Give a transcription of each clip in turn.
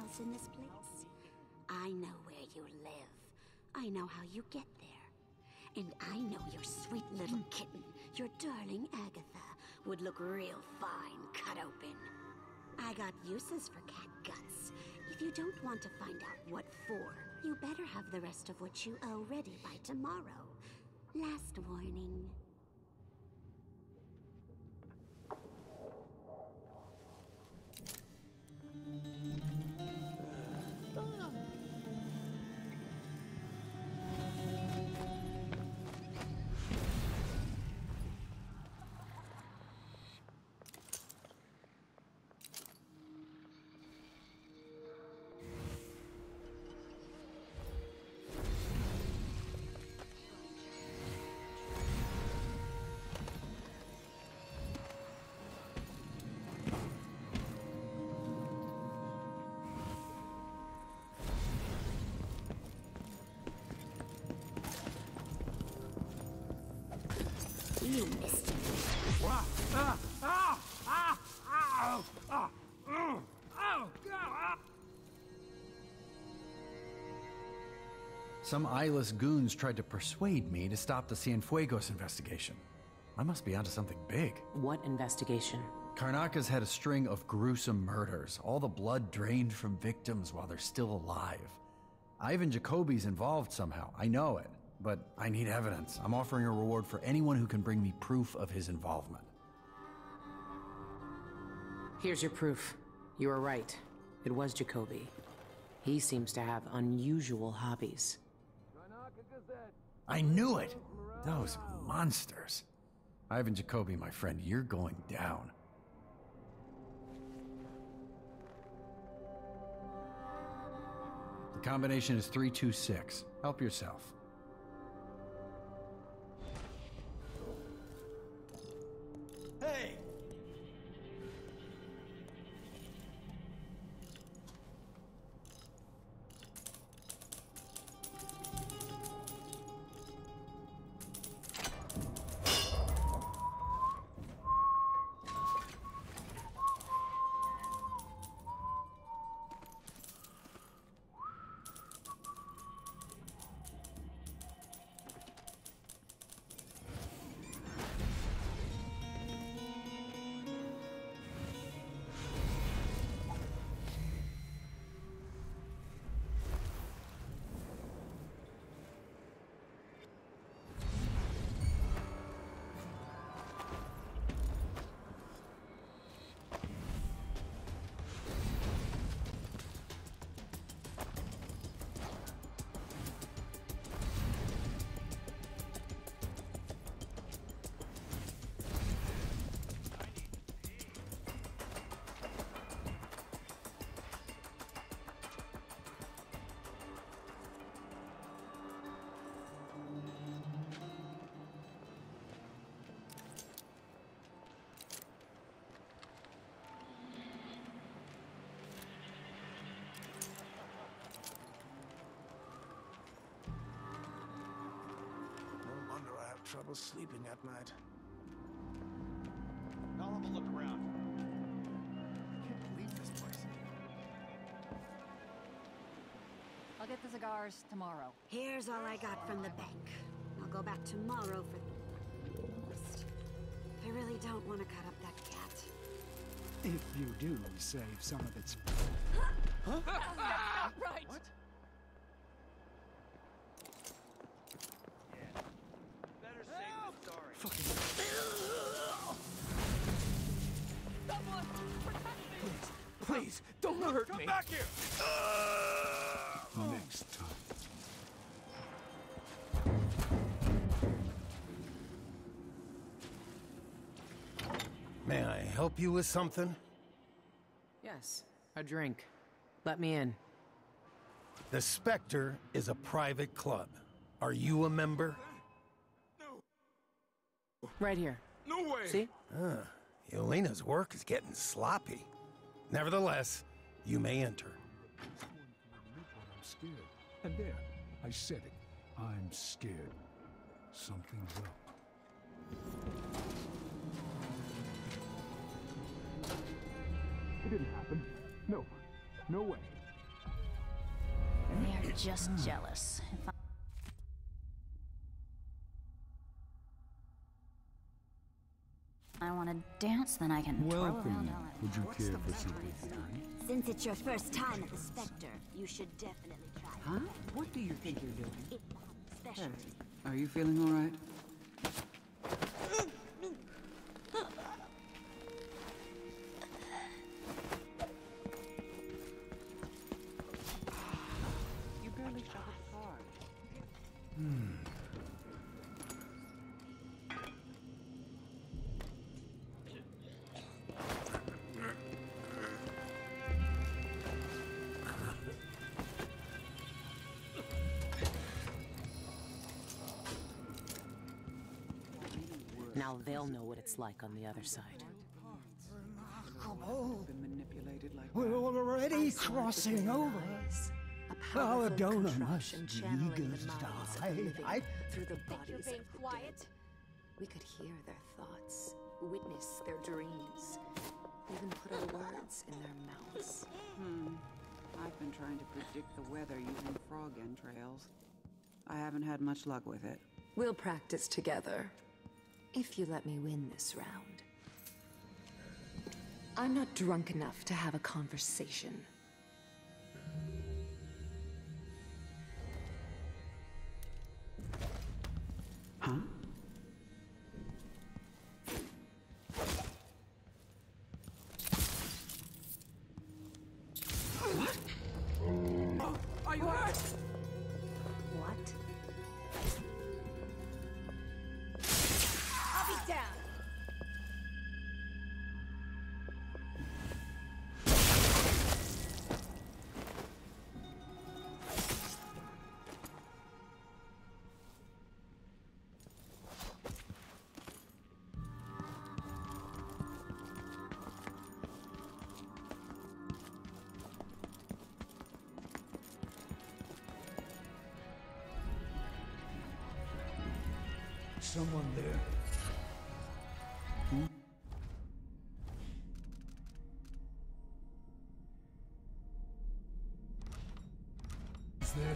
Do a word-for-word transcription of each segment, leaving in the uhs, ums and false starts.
else in this place? I know where you live. I know how you get there. And I know your sweet little kitten, your darling Agatha, would look real fine cut open. I got uses for cat guts. If you don't want to find out what for, you better have the rest of what you owe ready by tomorrow. Last warning. You missed it. Ah, ah, ah, ah, ah, ah, oh, oh, ah. Some eyeless goons tried to persuade me to stop the Cienfuegos investigation. I must be onto something big. What investigation? Karnaka's had a string of gruesome murders, all the blood drained from victims while they're still alive. Ivan Jacobi's involved somehow, I know it. But I need evidence. I'm offering a reward for anyone who can bring me proof of his involvement. Here's your proof. You were right. It was Jacobi. He seems to have unusual hobbies. I knew it! Those monsters. Ivan Jacobi, my friend, you're going down. The combination is three two six. Help yourself. Hey! Trouble sleeping at night. I'll have a look around. I can't believe this place. I'll get the cigars tomorrow. Here's all I got from the bank. I'll go back tomorrow for the list. I really don't want to cut up that cat. If you do save some of its... Huh? Right! What? Please, don't hurt me. Come back here. Uh, Next time. May I help you with something? Yes, a drink. Let me in. The Spectre is a private club. Are you a member? No. Right here. No way. See? Ah, Yelena's work is getting sloppy. Nevertheless, you may enter. I'm scared. And there, I said it. I'm scared. Something's up. It didn't happen. No. No way. just jealous. If I, I want to dance, then I can twirl Welcome. around all I Would you want. care for something? Since it's your first time at the Spectre, you should definitely try it. Huh? What do you think you're doing? It's a specialty. Are you feeling all right? You barely shoveled the car. Now they'll know what it's like on the other side. Been manipulated like We're already crossing over. A Our powerful donor must contraption channeling eager the minds of the die. living I- through the Think you're bodies being of the quiet? dead. We could hear their thoughts, witness their dreams, even put our words in their mouths. Hmm. I've been trying to predict the weather using frog entrails. I haven't had much luck with it. We'll practice together, if you let me win this round. I'm not drunk enough to have a conversation. Huh? Are you hurt? What? I'll be down. Someone there. Hmm? Is there?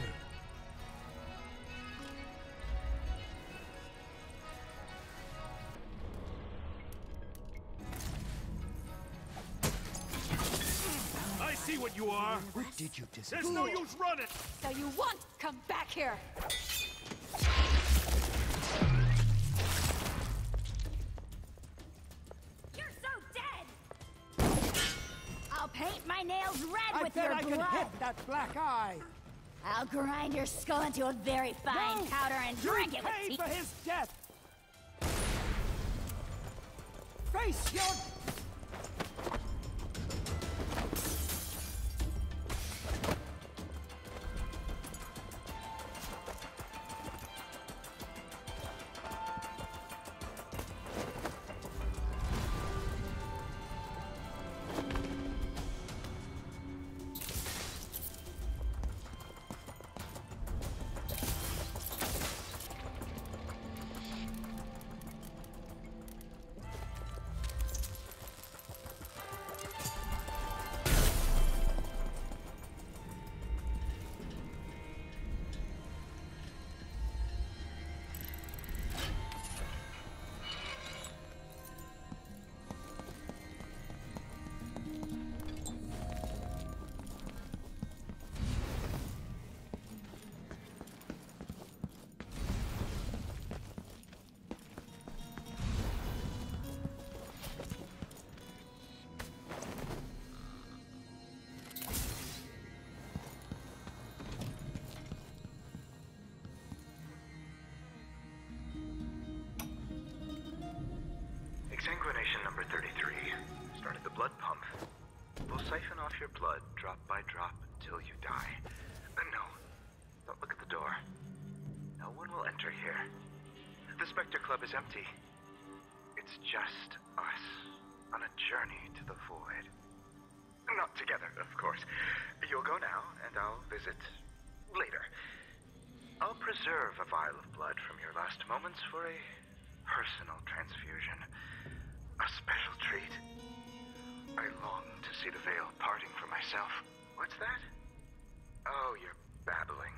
I see what you are. What did you just? There's no use running. So you want? Come back here. You're so dead. I'll paint my nails red I with bet your I blood. can hit that black eye. I'll grind your skull into a very fine No! powder and You drink it with paid tea. for his death. Face your... Exsanguination number thirty-three. Started the blood pump. We'll siphon off your blood drop by drop until you die. Uh, no. Don't look at the door. No one will enter here. The Spectre Club is empty. It's just us on a journey to the void. Not together, of course. You'll go now, and I'll visit later. I'll preserve a vial of blood from your last moments for a personal transfusion. A special treat. I long to see the veil parting for myself. What's that? Oh, you're babbling.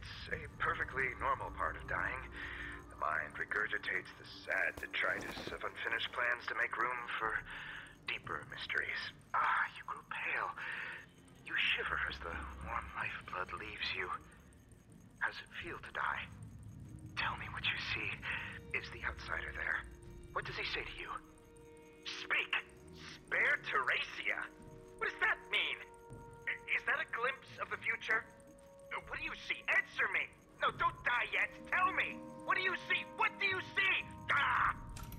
It's a perfectly normal part of dying. The mind regurgitates the sad detritus of unfinished plans to make room for deeper mysteries. Ah, you grow pale. You shiver as the warm lifeblood leaves you. How does it feel to die? Tell me what you see. Is the outsider there? What does he say to you? Speak! Spare Teresia! What does that mean? Is that a glimpse of the future? What do you see? Answer me! No, don't die yet! Tell me! What do you see? What do you see? Ah!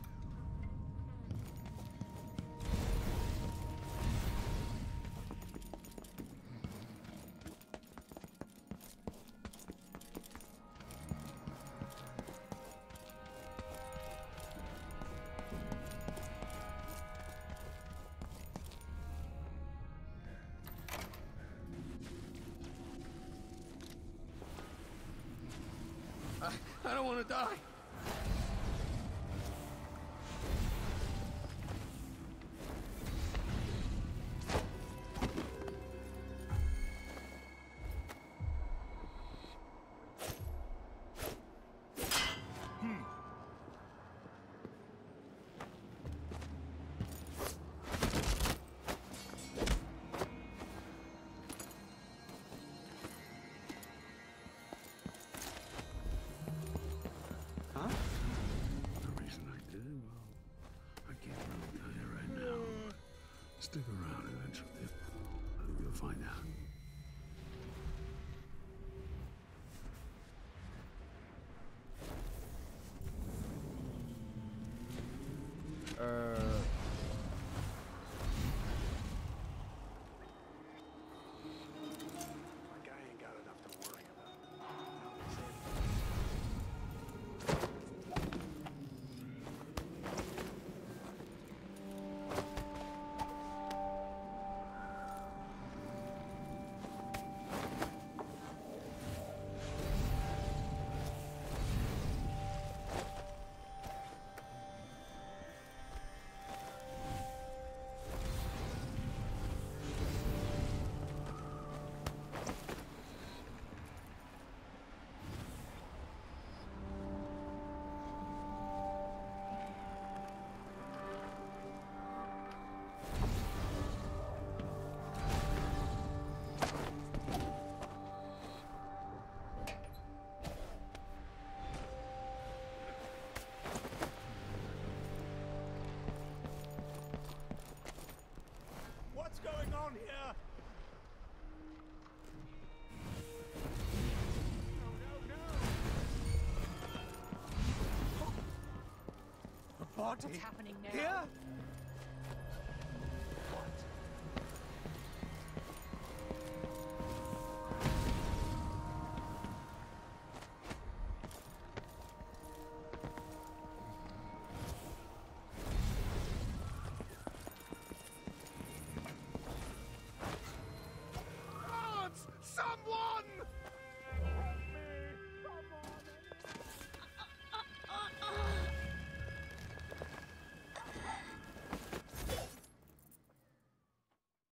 I don't want to die. Stick around eventually. You'll find out. Uh... My guy ain't got enough to worry about. What's going on here? No, no, no! A party? What's happening now? Here?